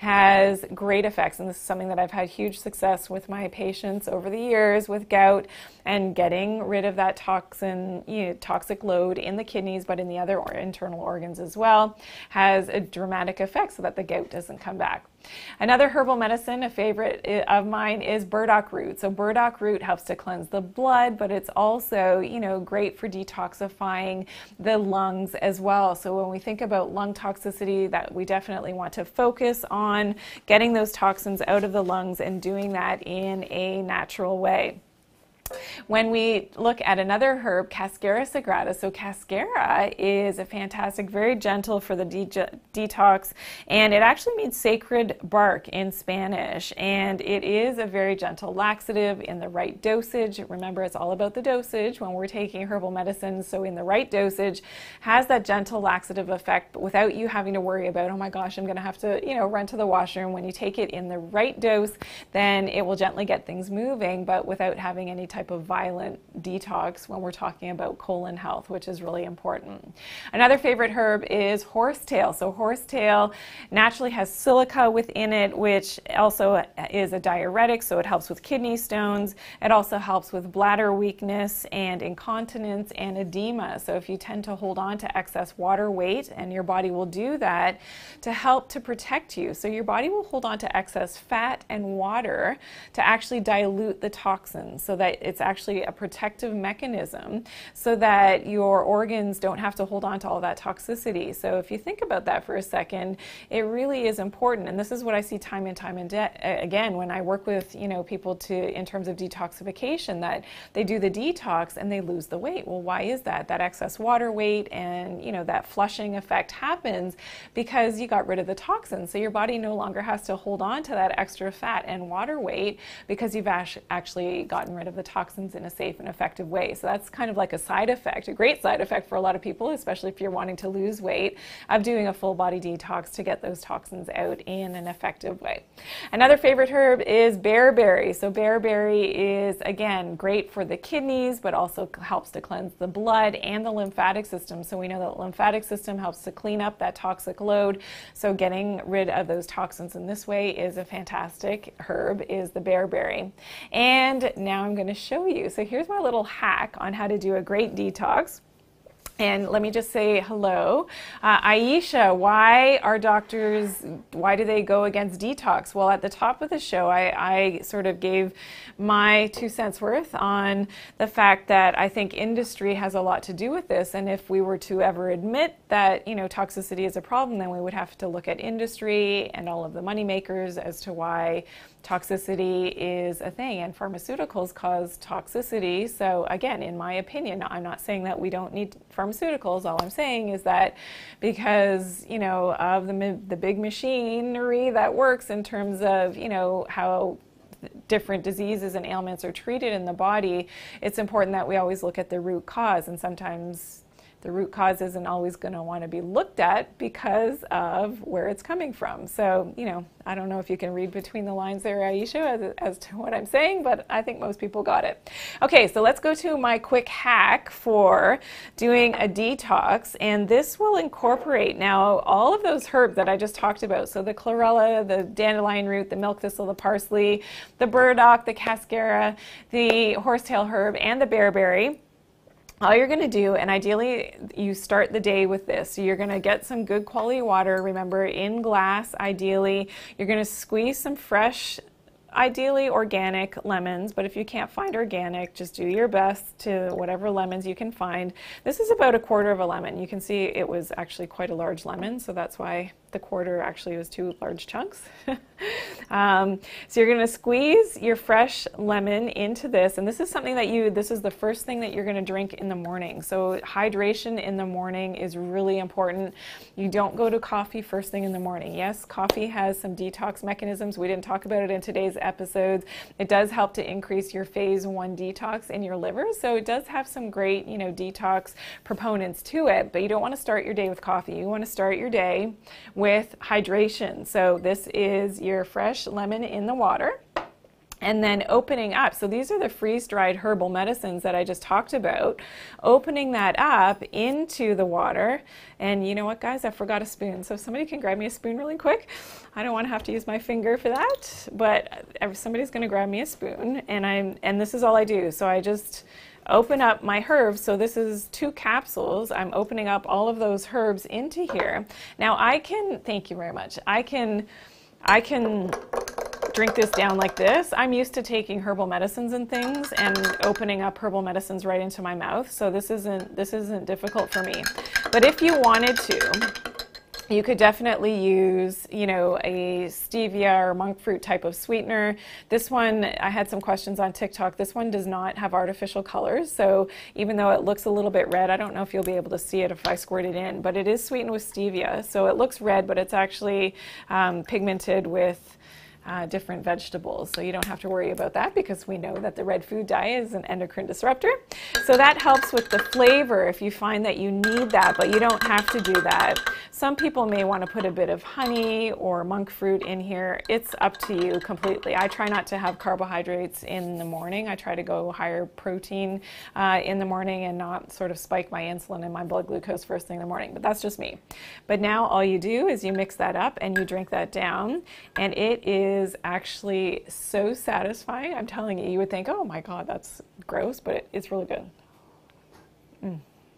has great effects. And this is something that I've had huge success with my patients over the years with gout, and getting rid of that toxin, you know, toxic load in the kidneys, but in the other or internal organs as well, has a dramatic effect so that the gout doesn't come back. Another herbal medicine, a favorite of mine, is burdock root. So burdock root helps to cleanse the blood, but it's also, you know, great for detoxifying the lungs as well. So when we think about lung toxicity, that we definitely want to focus on getting those toxins out of the lungs and doing that in a natural way. When we look at another herb, Cascara sagrada, so Cascara is a fantastic, very gentle for the de detox, and it actually means sacred bark in Spanish, and it is a very gentle laxative in the right dosage. Remember, it's all about the dosage when we're taking herbal medicines, so in the right dosage, has that gentle laxative effect, but without you having to worry about, oh my gosh, I'm going to have to, you know, run to the washroom. When you take it in the right dose, then it will gently get things moving, but without having any type of violent detox when we're talking about colon health, which is really important. Another favorite herb is horsetail. So horsetail naturally has silica within it, which also is a diuretic, so it helps with kidney stones. It also helps with bladder weakness and incontinence and edema. So if you tend to hold on to excess water weight, and your body will do that to help to protect you. So your body will hold on to excess fat and water to actually dilute the toxins, so that it's actually a protective mechanism so that your organs don't have to hold on to all that toxicity. So if you think about that for a second, it really is important. And this is what I see time and time and again when I work with, you know, people to in terms of detoxification, that they do the detox and they lose the weight. Well, why is that? That excess water weight and, you know, that flushing effect happens because you got rid of the toxins. So your body no longer has to hold on to that extra fat and water weight because you've actually gotten rid of the toxins in a safe and effective way. So that's kind of like a side effect, a great side effect for a lot of people, especially if you're wanting to lose weight, of doing a full body detox to get those toxins out in an effective way. Another favorite herb is bearberry. So bearberry is, again, great for the kidneys, but also helps to cleanse the blood and the lymphatic system. So we know that the lymphatic system helps to clean up that toxic load. So getting rid of those toxins in this way is a fantastic herb, is the bearberry. And now I'm going to show you. So here's my little hack on how to do a great detox. And let me just say hello. Uh, Aisha, why are doctors, why do they go against detox? Well, at the top of the show, I, I sort of gave my two cents worth on the fact that I think industry has a lot to do with this. And if we were to ever admit that, you know, toxicity is a problem, then we would have to look at industry and all of the money makers as to why toxicity is a thing, and pharmaceuticals cause toxicity. So again, in my opinion, I'm not saying that we don't need pharmaceuticals. All I'm saying is that because, you know, of the, the big machinery that works in terms of, you know, how different diseases and ailments are treated in the body, it's important that we always look at the root cause. And sometimes the root cause isn't always going to want to be looked at because of where it's coming from. So, you know, I don't know if you can read between the lines there, Aisha, as, as to what I'm saying, but I think most people got it. Okay, so let's go to my quick hack for doing a detox, and this will incorporate now all of those herbs that I just talked about. So the chlorella, the dandelion root, the milk thistle, the parsley, the burdock, the cascara, the horsetail herb, and the bearberry. All you're going to do, and ideally you start the day with this, so you're going to get some good quality water, remember in glass ideally. You're going to squeeze some fresh, ideally organic lemons, but if you can't find organic, just do your best to whatever lemons you can find. This is about a quarter of a lemon. You can see it was actually quite a large lemon, so that's why the quarter actually was two large chunks. um, so you're going to squeeze your fresh lemon into this, and this is something that you, this is the first thing that you're going to drink in the morning. So hydration in the morning is really important. You don't go to coffee first thing in the morning. Yes, coffee has some detox mechanisms. We didn't talk about it in today's episodes. It does help to increase your phase one detox in your liver, so it does have some great, you know, detox proponents to it, but you don't want to start your day with coffee. You want to start your day with hydration. So this is your fresh lemon in the water, and then opening up. So these are the freeze-dried herbal medicines that I just talked about. Opening that up into the water, and you know what, guys, I forgot a spoon. So if somebody can grab me a spoon really quick. I don't want to have to use my finger for that, but somebody's going to grab me a spoon, and I'm and this is all I do. So I just open up my herbs. So this is two capsules. I'm opening up all of those herbs into here. Now I can, thank you very much. I can, I can drink this down like this. I'm used to taking herbal medicines and things and opening up herbal medicines right into my mouth. So this isn't, this isn't difficult for me. But if you wanted to, you could definitely use, you know, a stevia or monk fruit type of sweetener. This one, I had some questions on TikTok. This one does not have artificial colors. So even though it looks a little bit red, I don't know if you'll be able to see it if I squirt it in, but it is sweetened with stevia. So it looks red, but it's actually um, pigmented with Uh, different vegetables, so you don't have to worry about that because we know that the red food dye is an endocrine disruptor. So that helps with the flavor if you find that you need that, but you don't have to do that. Some people may want to put a bit of honey or monk fruit in here. It's up to you completely. I try not to have carbohydrates in the morning. I try to go higher protein uh, in the morning and not sort of spike my insulin and my blood glucose first thing in the morning, but that's just me. But now all you do is you mix that up and you drink that down, and it is is actually so satisfying. I'm telling you, you would think, oh my God, that's gross, but it, it's really good. Mm.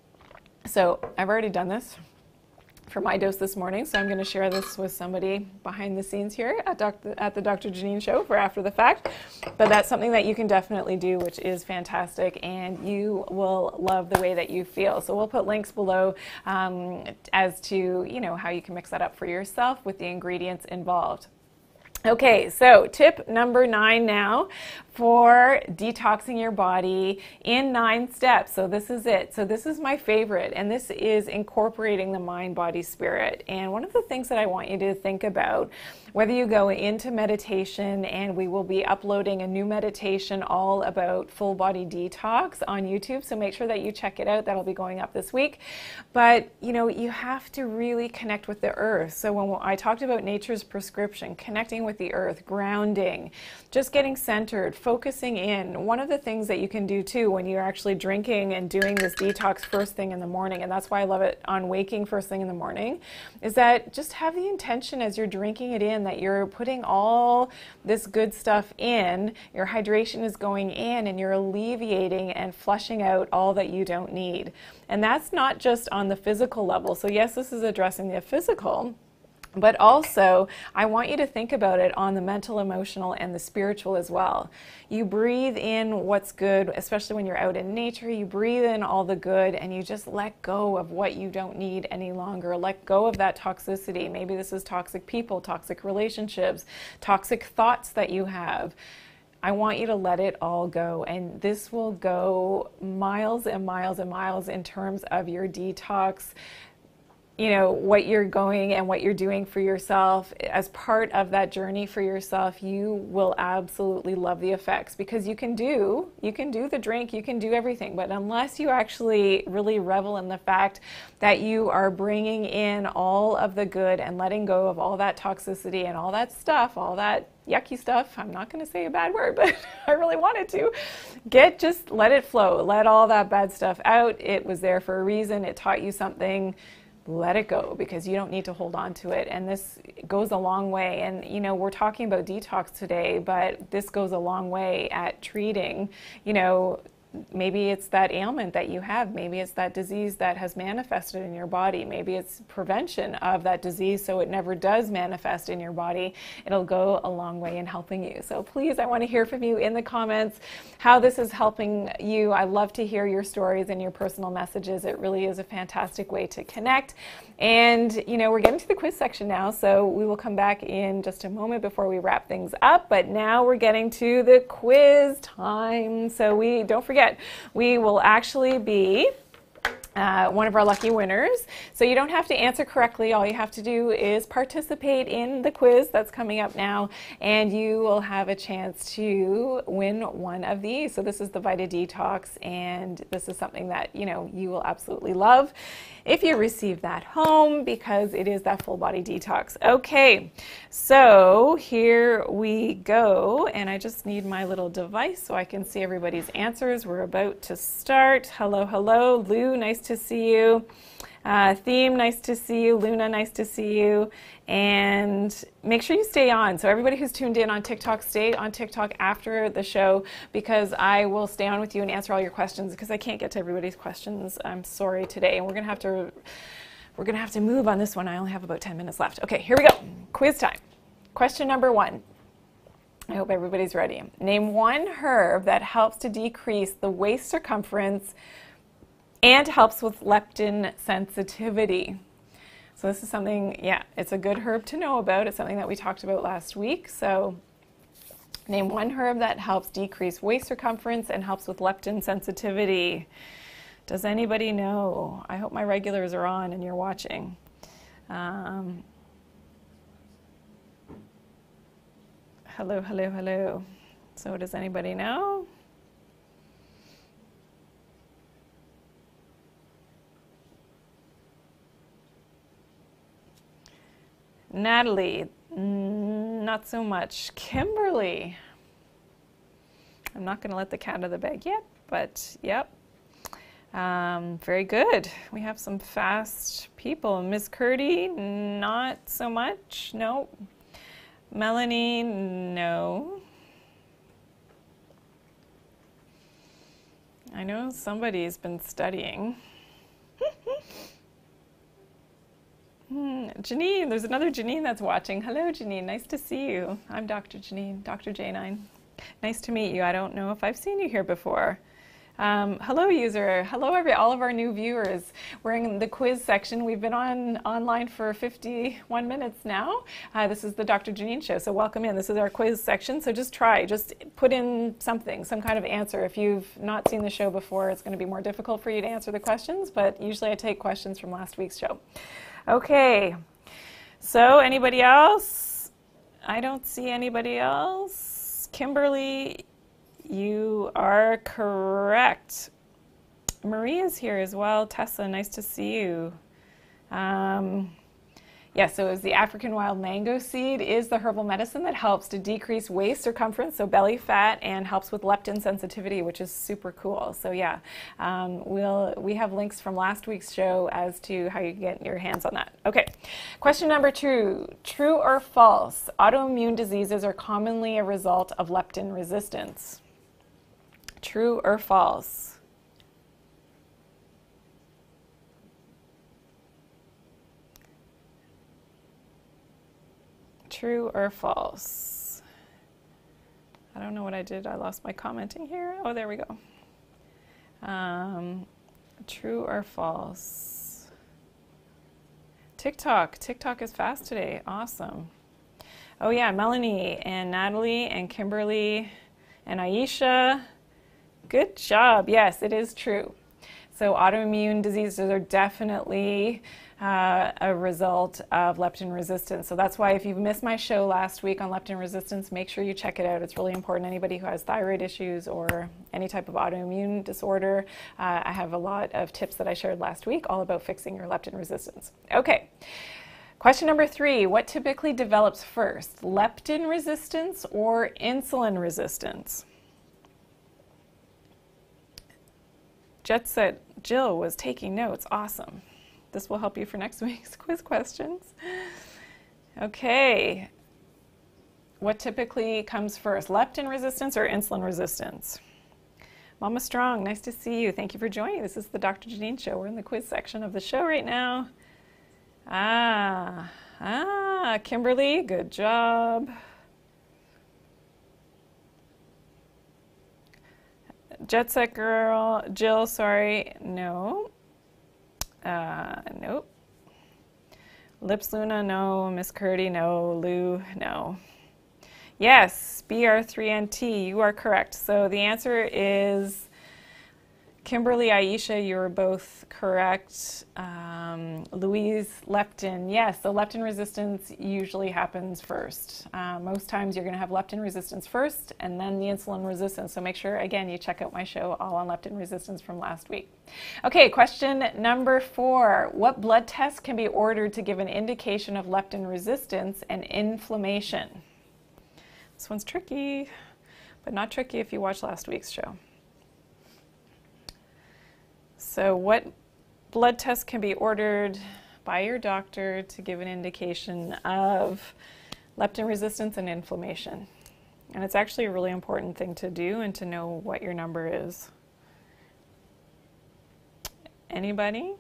So I've already done this for my dose this morning, so I'm going to share this with somebody behind the scenes here at, Doctor at the Doctor Janine Show for after the fact. But that's something that you can definitely do, which is fantastic, and you will love the way that you feel. So we'll put links below um, as to, you know, how you can mix that up for yourself with the ingredients involved. Okay, so tip number nine now for detoxing your body in nine steps. So this is it. So this is my favorite, and this is incorporating the mind, body, spirit. And one of the things that I want you to think about, whether you go into meditation, and we will be uploading a new meditation all about full body detox on YouTube, so make sure that you check it out. That'll be going up this week. But you know, you have to really connect with the earth. So when I talked about nature's prescription, connecting with the earth, grounding, just getting centered, focusing in. One of the things that you can do too when you're actually drinking and doing this detox first thing in the morning, and that's why I love it on Waking first thing in the morning, is that just have the intention as you're drinking it in that you're putting all this good stuff in, your hydration is going in, and you're alleviating and flushing out all that you don't need. And that's not just on the physical level. So yes, this is addressing the physical, but also, I want you to think about it on the mental, emotional, and the spiritual as well. You breathe in what's good, especially when you're out in nature. You breathe in all the good, and you just let go of what you don't need any longer. Let go of that toxicity. Maybe this is toxic people, toxic relationships, toxic thoughts that you have. I want you to let it all go, and this will go miles and miles and miles in terms of your detox, you know, what you're going and what you're doing for yourself. As part of that journey for yourself, you will absolutely love the effects, because you can do, you can do the drink, you can do everything, but unless you actually really revel in the fact that you are bringing in all of the good and letting go of all that toxicity and all that stuff, all that yucky stuff, I'm not going to say a bad word, but I really wanted to, get, just let it flow, let all that bad stuff out. It was there for a reason. It taught you something. Let it go, because you don't need to hold on to it. And this goes a long way. And, you know, we're talking about detox today, but this goes a long way at treating, you know, maybe it's that ailment that you have. Maybe it's that disease that has manifested in your body. Maybe it's prevention of that disease so it never does manifest in your body. It'll go a long way in helping you. So please, I want to hear from you in the comments how this is helping you. I love to hear your stories and your personal messages. It really is a fantastic way to connect. And, you know, we're getting to the quiz section now, so we will come back in just a moment before we wrap things up. But now we're getting to the quiz time. So we don't forget, we will actually be Uh, one of our lucky winners. So you don't have to answer correctly. All you have to do is participate in the quiz that's coming up now, and you will have a chance to win one of these. So this is the Vita Detox, and this is something that, you know, you will absolutely love if you receive that home, because it is that full body detox. Okay, so here we go, and I just need my little device so I can see everybody's answers. We're about to start. Hello, hello, Lou, nice to see you. Uh, Theme, nice to see you. Luna, nice to see you. And make sure you stay on. So everybody who's tuned in on TikTok, stay on TikTok after the show, because I will stay on with you and answer all your questions, because I can't get to everybody's questions. I'm sorry today. And we're going to have to we're going to have to move on this one. I only have about ten minutes left. Okay, here we go. Quiz time. Question number one. I hope everybody's ready. Name one herb that helps to decrease the waist circumference and helps with leptin sensitivity. So this is something, yeah, it's a good herb to know about. It's something that we talked about last week. So name one herb that helps decrease waist circumference and helps with leptin sensitivity. Does anybody know? I hope my regulars are on and you're watching. Um, hello, hello, hello. So does anybody know? Natalie, not so much. Kimberly, I'm not going to let the cat out of the bag yet, but yep. Um, very good. We have some fast people. Miss Curdy, not so much. No. Melanie, no. I know somebody's been studying. Hmm. Janine, there's another Janine that's watching. Hello, Janine. Nice to see you. I'm Doctor Janine, Doctor J nine. Nice to meet you. I don't know if I've seen you here before. Um, hello, user. Hello, every all of our new viewers. We're in the quiz section. We've been on online for fifty-one minutes now. Uh, this is the Doctor Janine Show, so welcome in. This is our quiz section, so just try. Just put in something, some kind of answer. If you've not seen the show before, it's going to be more difficult for you to answer the questions, but usually I take questions from last week's show. Okay, so anybody else? I don't see anybody else. Kimberly, you are correct. Maria's here as well. Tessa, nice to see you. Um, Yes, so it was the African wild mango seed is the herbal medicine that helps to decrease waist circumference, so belly fat, and helps with leptin sensitivity, which is super cool. So yeah, um, we'll we have links from last week's show as to how you can get your hands on that. Okay, question number two: true or false? Autoimmune diseases are commonly a result of leptin resistance. True or false? True or false? I don't know what I did. I lost my commenting here. Oh, there we go. Um, true or false? TikTok. TikTok is fast today. Awesome. Oh yeah, Melanie and Natalie and Kimberly and Aisha. Good job. Yes, it is true. So autoimmune diseases are definitely uh, a result of leptin resistance. So that's why if you've missed my show last week on leptin resistance, make sure you check it out. It's really important. Anybody who has thyroid issues or any type of autoimmune disorder, uh, I have a lot of tips that I shared last week all about fixing your leptin resistance. Okay. Question number three: what typically develops first, leptin resistance or insulin resistance? Jet Set Jill was taking notes. Awesome. This will help you for next week's quiz questions. Okay. What typically comes first, leptin resistance or insulin resistance? Mama Strong, nice to see you. Thank you for joining. This is the Doctor Janine Show. We're in the quiz section of the show right now. Ah, ah, Kimberly, good job. Jet Set Girl, Jill, sorry, no. Uh, nope. Lips Luna, no. Miss Curdy, no. Lou, no. Yes, B R three N T, you are correct. So the answer is Kimberly, Aisha, you were both correct. Um, Louise, leptin, yes, so leptin resistance usually happens first. Uh, most times you're going to have leptin resistance first and then the insulin resistance. So make sure, again, you check out my show all on leptin resistance from last week. Okay, question number four. What blood test can be ordered to give an indication of leptin resistance and inflammation? This one's tricky, but not tricky if you watched last week's show. So what blood test can be ordered by your doctor to give an indication of leptin resistance and inflammation? And it's actually a really important thing to do and to know what your number is. Anybody?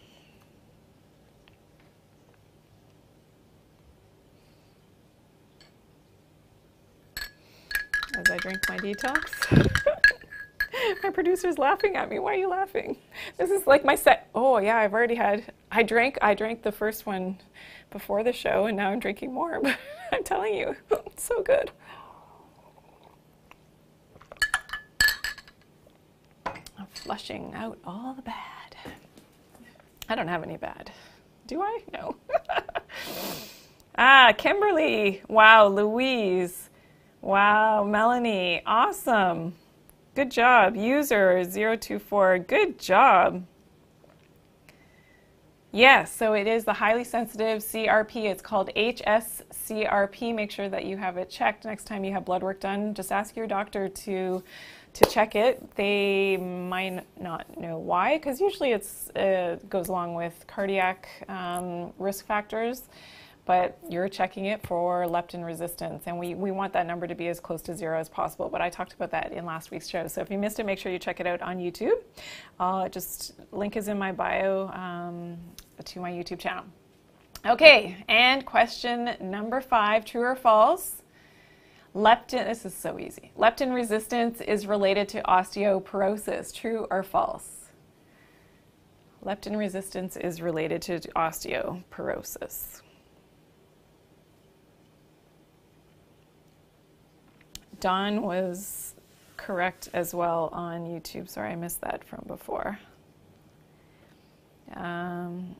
As I drink my detox. My producer's laughing at me. Why are you laughing? This is like my set. Oh yeah, I've already had, I drank, I drank the first one before the show and now I'm drinking more, but I'm telling you, it's so good. I'm flushing out all the bad. I don't have any bad. Do I? No. Ah, Kimberly. Wow, Louise. Wow, Melanie. Awesome. Good job. User zero two four. Good job. Yes, so it is the highly sensitive C R P. It's called H S C R P. Make sure that you have it checked next time you have blood work done. Just ask your doctor to to check it. They might not know why, because usually it's uh, goes along with cardiac um, risk factors. But you're checking it for leptin resistance, and we, we want that number to be as close to zero as possible. But I talked about that in last week's show. So if you missed it, make sure you check it out on YouTube. Uh, just link is in my bio um, to my YouTube channel. Okay, and question number five, true or false? Leptin, this is so easy. Leptin resistance is related to osteoporosis, true or false? Leptin resistance is related to osteoporosis. Dawn was correct as well on YouTube. Sorry, I missed that from before. Um,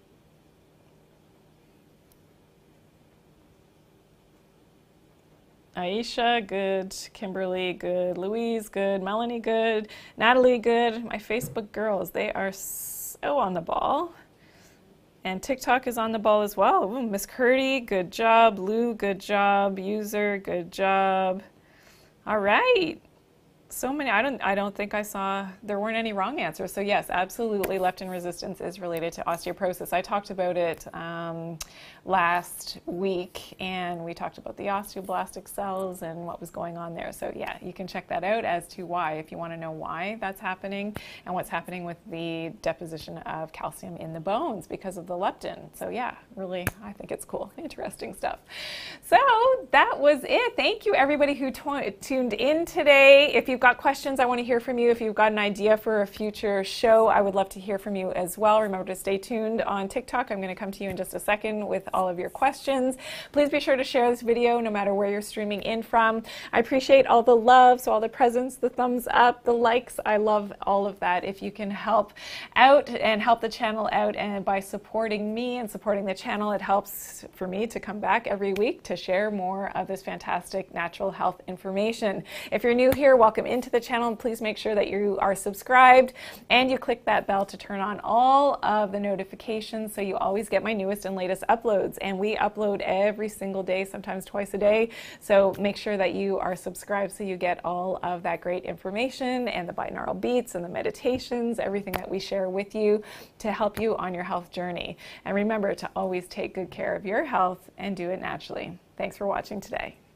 Aisha, good. Kimberly, good. Louise, good. Melanie, good. Natalie, good. My Facebook girls, they are so on the ball. And TikTok is on the ball as well. Ooh, Miss Curdy, good job. Lou, good job. User, good job. All right. So many, I don't, I don't think I saw, there weren't any wrong answers. So yes, absolutely, leptin resistance is related to osteoporosis. I talked about it um, last week, and we talked about the osteoblastic cells and what was going on there. So yeah, you can check that out as to why, if you want to know why that's happening and what's happening with the deposition of calcium in the bones because of the leptin. So yeah, really, I think it's cool, interesting stuff. So that was it. Thank you everybody who tuned in today. If you If you've got questions, I want to hear from you. If you've got an idea for a future show, I would love to hear from you as well. Remember to stay tuned on TikTok. I'm going to come to you in just a second with all of your questions. Please be sure to share this video no matter where you're streaming in from. I appreciate all the love, so all the presents, the thumbs up, the likes. I love all of that. If you can help out and help the channel out, and by supporting me and supporting the channel, it helps for me to come back every week to share more of this fantastic natural health information. If you're new here, welcome into the channel, and please make sure that you are subscribed and you click that bell to turn on all of the notifications so you always get my newest and latest uploads. And we upload every single day, sometimes twice a day, so make sure that you are subscribed so you get all of that great information and the binaural beats and the meditations, everything that we share with you to help you on your health journey. And remember to always take good care of your health and do it naturally. Thanks for watching today.